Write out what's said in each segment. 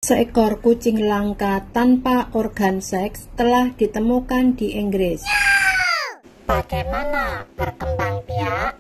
Seekor kucing langka tanpa organ seks telah ditemukan di Inggris. Bagaimana berkembang biak?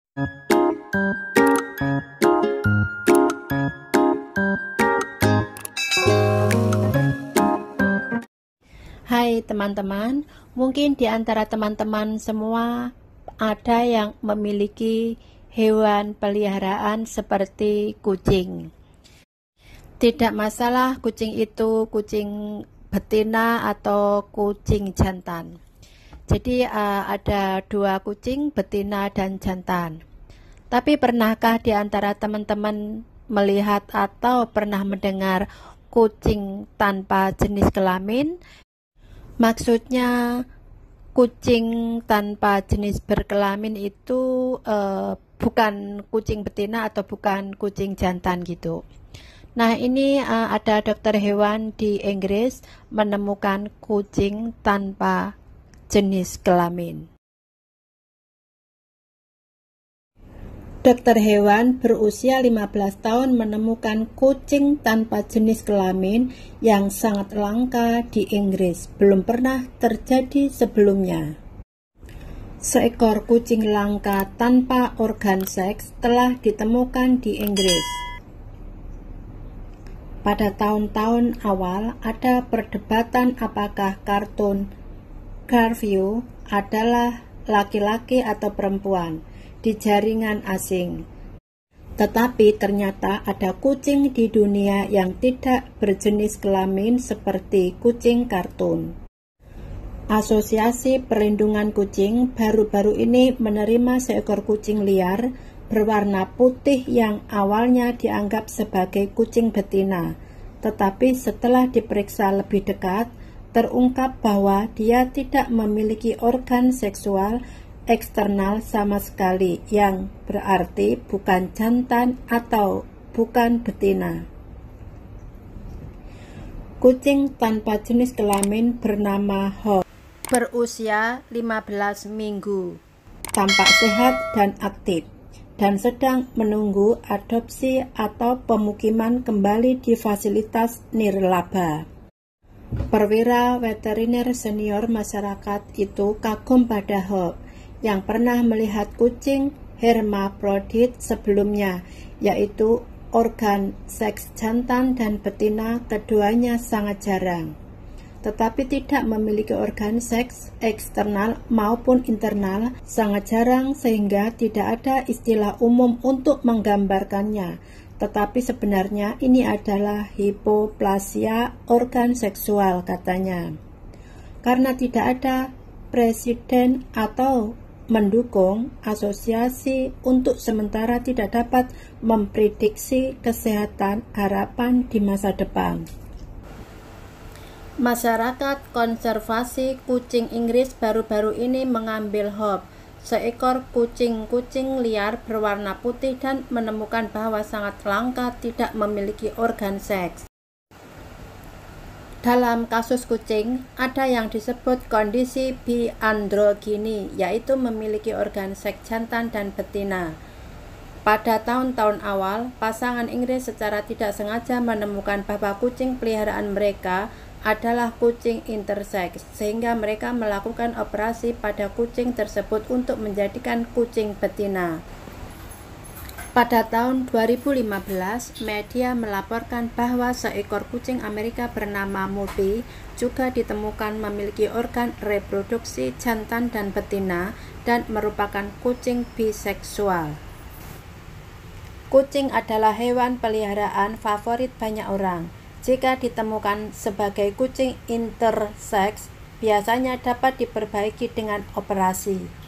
Hai teman-teman, mungkin di antara teman-teman semua ada yang memiliki hewan peliharaan seperti kucing. Tidak masalah kucing itu kucing betina atau kucing jantan. Jadi ada dua kucing betina dan jantan. Tapi pernahkah di antara teman-teman melihat atau pernah mendengar kucing tanpa jenis kelamin? Maksudnya kucing tanpa jenis berkelamin itu bukan kucing betina atau bukan kucing jantan gitu. Nah, ini ada dokter hewan di Inggris menemukan kucing tanpa jenis kelamin. Dokter hewan berusia 15 tahun menemukan kucing tanpa jenis kelamin yang sangat langka di Inggris. Belum pernah terjadi sebelumnya. Seekor kucing langka tanpa organ seks telah ditemukan di Inggris. Pada tahun-tahun awal ada perdebatan apakah kartun Garfield adalah laki-laki atau perempuan di jaringan asing. Tetapi ternyata ada kucing di dunia yang tidak berjenis kelamin seperti kucing kartun. Asosiasi Perlindungan Kucing baru-baru ini menerima seekor kucing liar berwarna putih yang awalnya dianggap sebagai kucing betina, tetapi setelah diperiksa lebih dekat, terungkap bahwa dia tidak memiliki organ seksual eksternal sama sekali, yang berarti bukan jantan atau bukan betina. Kucing tanpa jenis kelamin bernama Hope, berusia 15 minggu, tampak sehat dan aktif, dan sedang menunggu adopsi atau pemukiman kembali di fasilitas nirlaba. Perwira veteriner senior masyarakat itu kagum pada Hope yang pernah melihat kucing hermaprodit sebelumnya, yaitu organ seks jantan dan betina keduanya sangat jarang, tetapi tidak memiliki organ seks eksternal maupun internal sangat jarang sehingga tidak ada istilah umum untuk menggambarkannya. Tetapi sebenarnya ini adalah hipoplasia organ seksual, katanya. Karena tidak ada presiden atau mendukung, asosiasi untuk sementara tidak dapat memprediksi kesehatan harapan di masa depan. Masyarakat konservasi kucing Inggris baru-baru ini mengambil Hope, seekor kucing liar berwarna putih, dan menemukan bahwa sangat langka tidak memiliki organ seks. Dalam kasus kucing, ada yang disebut kondisi biandrogini, yaitu memiliki organ seks jantan dan betina. Pada tahun-tahun awal, pasangan Inggris secara tidak sengaja menemukan bahwa kucing peliharaan mereka adalah kucing interseks, sehingga mereka melakukan operasi pada kucing tersebut untuk menjadikan kucing betina. Pada tahun 2015, media melaporkan bahwa seekor kucing Amerika bernama Moby juga ditemukan memiliki organ reproduksi jantan dan betina dan merupakan kucing biseksual. Kucing adalah hewan peliharaan favorit banyak orang. Jika ditemukan sebagai kucing interseks, biasanya dapat diperbaiki dengan operasi.